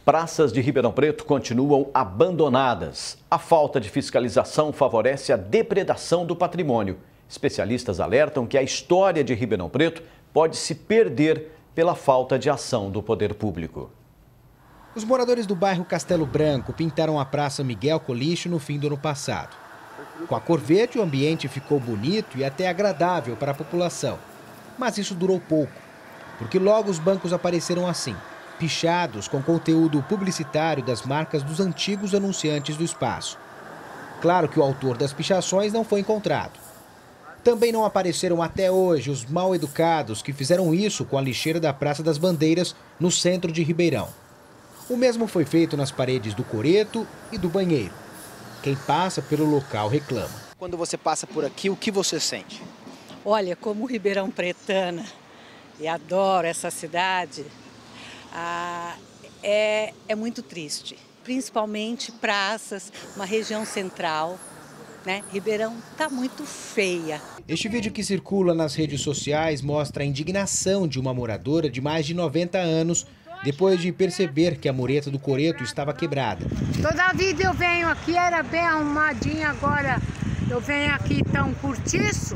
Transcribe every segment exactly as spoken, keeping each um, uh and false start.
praças de Ribeirão Preto continuam abandonadas. A falta de fiscalização favorece a depredação do patrimônio. Especialistas alertam que a história de Ribeirão Preto pode se perder pela falta de ação do poder público. Os moradores do bairro Castelo Branco pintaram a Praça Miguel Colicho no fim do ano passado. Com a cor verde, o ambiente ficou bonito e até agradável para a população. Mas isso durou pouco, porque logo os bancos apareceram assim, pichados com conteúdo publicitário das marcas dos antigos anunciantes do espaço. Claro que o autor das pichações não foi encontrado. Também não apareceram até hoje os mal-educados que fizeram isso com a lixeira da Praça das Bandeiras, no centro de Ribeirão. O mesmo foi feito nas paredes do coreto e do banheiro. Quem passa pelo local reclama. Quando você passa por aqui, o que você sente? Olha, como ribeirão pretana, e adoro essa cidade, ah, é, é muito triste. Principalmente praças, uma região central, né? Ribeirão está muito feia. Este vídeo que circula nas redes sociais mostra a indignação de uma moradora de mais de noventa anos depois de perceber que a mureta do coreto estava quebrada. Toda vida eu venho aqui, era bem arrumadinha, agora eu venho aqui tão curtiço.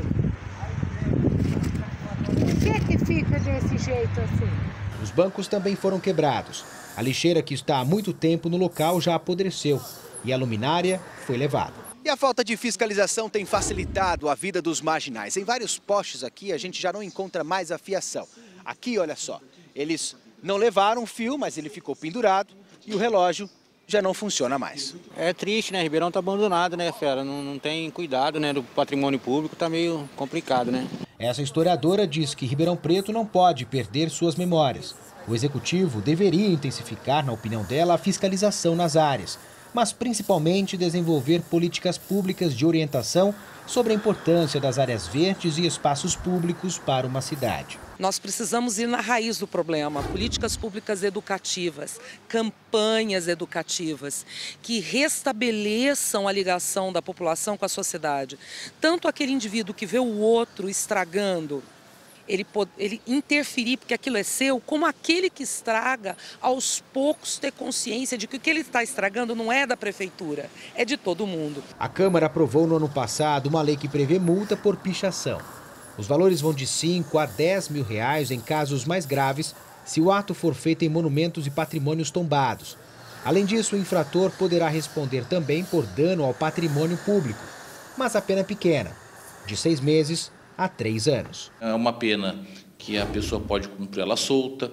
Por que que fica desse jeito assim? Os bancos também foram quebrados. A lixeira que está há muito tempo no local já apodreceu e a luminária foi levada. E a falta de fiscalização tem facilitado a vida dos marginais. Em vários postes aqui a gente já não encontra mais a fiação. Aqui, olha só, eles não levaram o fio, mas ele ficou pendurado e o relógio já não funciona mais. É triste, né? Ribeirão tá abandonado, né, fera? Não, não tem cuidado, né, do patrimônio público, tá meio complicado, né? Essa historiadora diz que Ribeirão Preto não pode perder suas memórias. O executivo deveria intensificar, na opinião dela, a fiscalização nas áreas, mas principalmente desenvolver políticas públicas de orientação sobre a importância das áreas verdes e espaços públicos para uma cidade. Nós precisamos ir na raiz do problema, políticas públicas educativas, campanhas educativas que restabeleçam a ligação da população com a sociedade. Tanto aquele indivíduo que vê o outro estragando, Ele, ele interferir porque aquilo é seu, como aquele que estraga, aos poucos ter consciência de que o que ele está estragando não é da prefeitura, é de todo mundo. A Câmara aprovou no ano passado uma lei que prevê multa por pichação. Os valores vão de cinco a dez mil reais em casos mais graves, se o ato for feito em monumentos e patrimônios tombados. Além disso, o infrator poderá responder também por dano ao patrimônio público, mas a pena é pequena, de seis meses a três anos. É uma pena que a pessoa pode cumprir ela solta,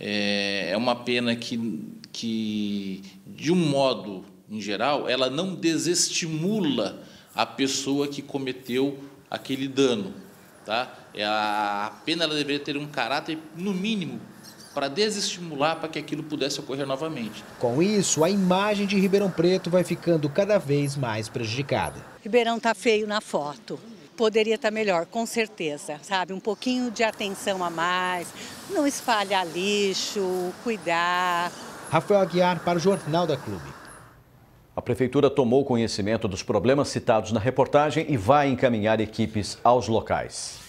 é uma pena que, que, de um modo em geral, ela não desestimula a pessoa que cometeu aquele dano. Tá? A pena ela deveria ter um caráter, no mínimo, para desestimular para que aquilo pudesse ocorrer novamente. Com isso, a imagem de Ribeirão Preto vai ficando cada vez mais prejudicada. Ribeirão tá feio na foto. Poderia estar melhor, com certeza, sabe? Um pouquinho de atenção a mais, não espalhar lixo, cuidar. Rafael Aguiar para o Jornal da Clube. A Prefeitura tomou conhecimento dos problemas citados na reportagem e vai encaminhar equipes aos locais.